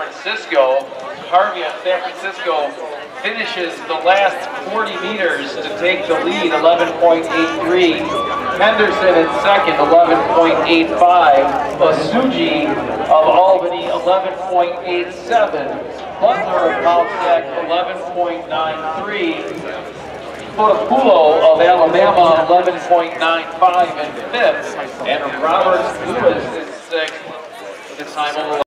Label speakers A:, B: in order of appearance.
A: Francisco. Harvey on San Francisco finishes the last 40 meters to take the lead, 11.83. Henderson in second, 11.85. Asuji of Albany, 11.87. Butler of Mount Sac, 11.93. Fotoculo of Alabama, 11.95 in fifth. And Robert Lewis in sixth. This time